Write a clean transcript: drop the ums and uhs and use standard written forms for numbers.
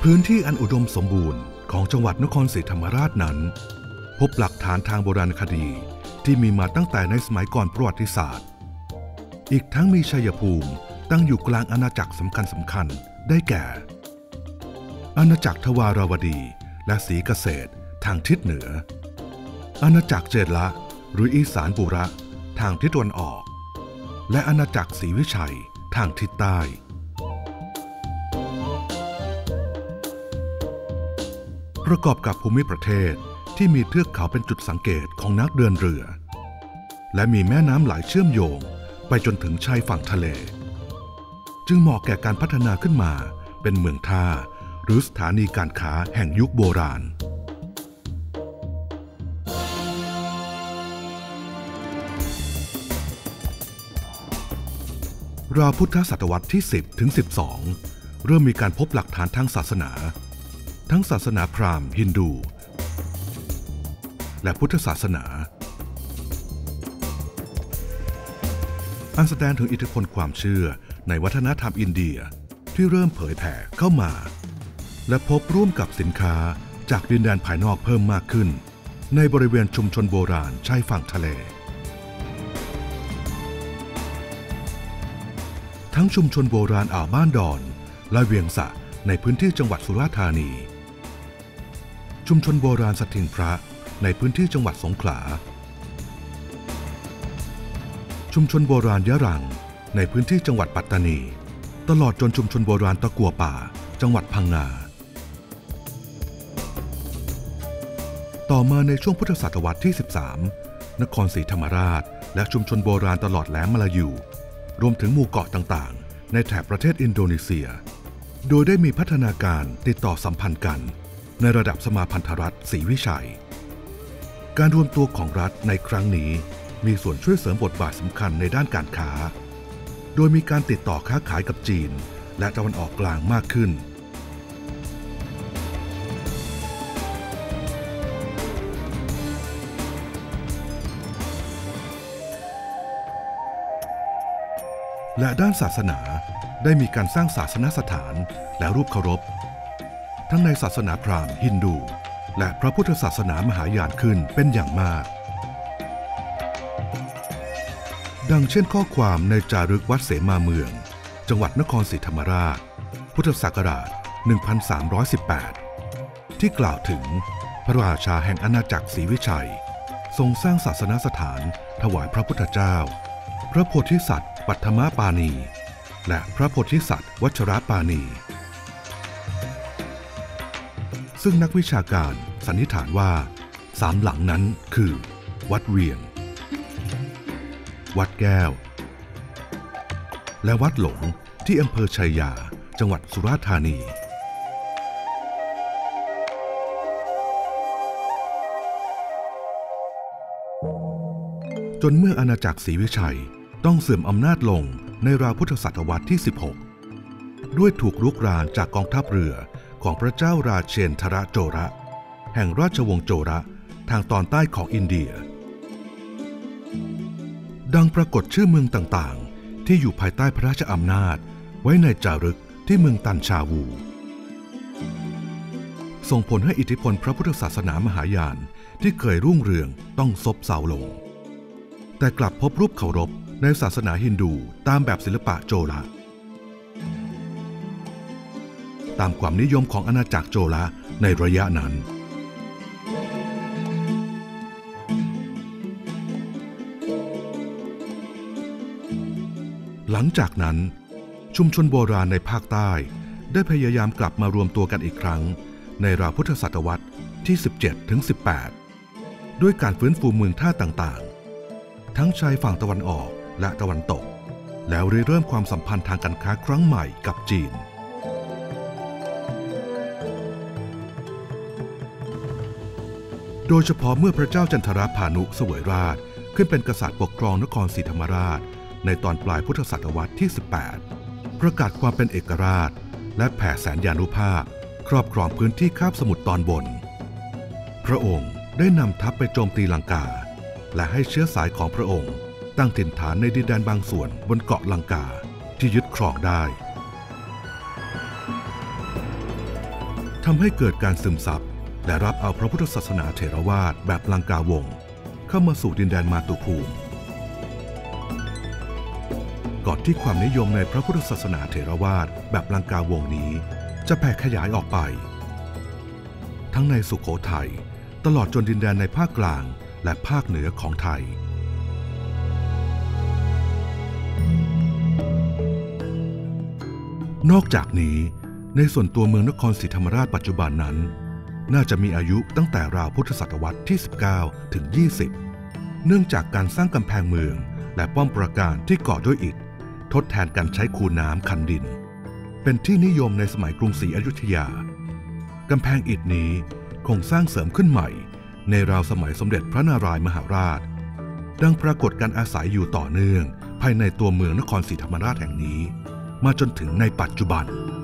พื้นที่อันอุดมสมบูรณ์ของจังหวัดนครศรีธรรมราชนั้นพบหลักฐานทางโบราณคดีที่มีมาตั้งแต่ในสมัยก่อนประวัติศาสตร์อีกทั้งมีชัยภูมิตั้งอยู่กลางอาณาจักรสำคัญได้แก่อาณาจักรทวารวดีและศรีเกษตรทางทิศเหนืออาณาจักรเจดละหรืออีสานบุระทางทิศตะวันออกและอาณาจักรศรีวิชัยทางทิศใต้ประกอบกับภูมิประเทศที่มีเทือกเขาเป็นจุดสังเกตของนักเดินเรือและมีแม่น้ำไหลเชื่อมโยงไปจนถึงชายฝั่งทะเลจึงเหมาะแก่การพัฒนาขึ้นมาเป็นเมืองท่าหรือสถานีการค้าแห่งยุคโบราณราวพุทธศตวรรษที่ 10 ถึง 12 เริ่มมีการพบหลักฐานทางศาสนาทั้งศาสนาพราหมณ์ฮินดูและพุทธศาสนาอันแสดงถึงอิทธิพลความเชื่อในวัฒนธรรมอินเดียที่เริ่มเผยแผ่เข้ามาและพบร่วมกับสินค้าจากดินแดนภายนอกเพิ่มมากขึ้นในบริเวณชุมชนโบราณชายฝั่งทะเลทั้งชุมชนโบราณอ่าวบ้านดอนและเวียงสะในพื้นที่จังหวัดสุราษฎร์ธานีชุมชนโบราณสถิงพระในพื้นที่จังหวัดสงขลาชุมชนโบราณยะรังในพื้นที่จังหวัดปัตตานีตลอดจนชุมชนโบราณตะกั่วป่าจังหวัดพังงาต่อมาในช่วงพุทธศตวรรษที่ 13 นครศรีธรรมราชและชุมชนโบราณตลอดแหลมมลายูรวมถึงหมู่เกาะต่างๆในแถบประเทศอินโดนีเซียโดยได้มีพัฒนาการติดต่อสัมพันธ์กันในระดับสมาพันธรัฐศรีวิชัยการรวมตัวของรัฐในครั้งนี้มีส่วนช่วยเสริมบทบาทสำคัญในด้านการค้าโดยมีการติดต่อค้าขายกับจีนและตะวันออกกลางมากขึ้นและด้านศาสนาได้มีการสร้างศาสนสถานและรูปเคารพทั้งในศาสนาพราหมณ์ฮินดูและพระพุทธศาสนามหายานขึ้นเป็นอย่างมากดังเช่นข้อความในจารึกวัดเสมาเมืองจังหวัดนครศรีธรรมราชพุทธศักราช 1318 ที่กล่าวถึงพระราชาแห่งอาณาจักรศรีวิชัยทรงสร้างศาสนสถานถวายพระพุทธเจ้าพระโพธิสัตว์ปัทมปานีและพระโพธิสัตว์วัชรปานีซึ่งนักวิชาการสันนิษฐานว่า3หลังนั้นคือวัดเวียงวัดแก้วและวัดหลงที่อำเภอชัยยาจังหวัดสุราษฎร์ธานีจนเมื่ออาณาจักรศรีวิชัยต้องเสื่อมอำนาจลงในราวพุทธศตวรรษที่ 16 ด้วยถูกรุกรานจากกองทัพเรือของพระเจ้าราเชนทรโจระแห่งราชวงศ์โจระทางตอนใต้ของอินเดียดังปรากฏชื่อเมืองต่างๆที่อยู่ภายใต้พระราชอำนาจไว้ในจารึกที่เมืองตันชาวูส่งผลให้อิทธิพลพระพุทธศาสนามหายานที่เคยรุ่งเรืองต้องซบเซาลงแต่กลับพบรูปเคารพในศาสนาฮินดูตามแบบศิลปะโจระตามความนิยมของอาณาจักรโจระในระยะนั้นหลังจากนั้นชุมชนโบราณในภาคใต้ได้พยายามกลับมารวมตัวกันอีกครั้งในราวพุทธศตวรรษที่ 17 ถึง 18 ด้วยการฟื้นฟูเมืองท่าต่างๆทั้งชายฝั่งตะวันออกและตะวันตกแล้วเริ่มความสัมพันธ์ทางการค้าครั้งใหม่กับจีนโดยเฉพาะเมื่อพระเจ้าจันทราพานุเสวยราชขึ้นเป็นกษัตริย์ปกครองนครศรีธรรมราชในตอนปลายพุทธศตวรรษที่ 18 ประกาศความเป็นเอกราชและแผ่แสนยานุภาพครอบครองพื้นที่คาบสมุทรตอนบนพระองค์ได้นำทัพไปโจมตีลังกาและให้เชื้อสายของพระองค์ตั้งถิ่นฐานในดินแดนบางส่วนบนเกาะลังกาที่ยึดครองได้ทำให้เกิดการซึมซับและรับเอาพระพุทธศาสนาเถรวาทแบบลังกาวงศ์เข้ามาสู่ดินแดนมาตุภูมิก่อนที่ความนิยมในพระพุทธศาสนาเถรวาทแบบลังกาวงศ์นี้จะแผ่ขยายออกไปทั้งในสุโขทัยตลอดจนดินแดนในภาคกลางและภาคเหนือของไทยนอกจากนี้ในส่วนตัวเมืองนครศรีธรรมราชปัจจุบันนั้นน่าจะมีอายุตั้งแต่ราวพุทธศตวรรษที่ 19 ถึง 20 เนื่องจากการสร้างกำแพงเมืองและป้อมปราการที่ก่อด้วยอิฐทดแทนการใช้คูน้ำคันดินเป็นที่นิยมในสมัยกรุงศรีอยุธยากำแพงอิฐนี้คงสร้างเสริมขึ้นใหม่ในราวสมัยสมเด็จพระนารายมหาราชดังปรากฏการอาศัยอยู่ต่อเนื่องภายในตัวเมืองนครศรีธรรมราชแห่งนี้มาจนถึงในปัจจุบัน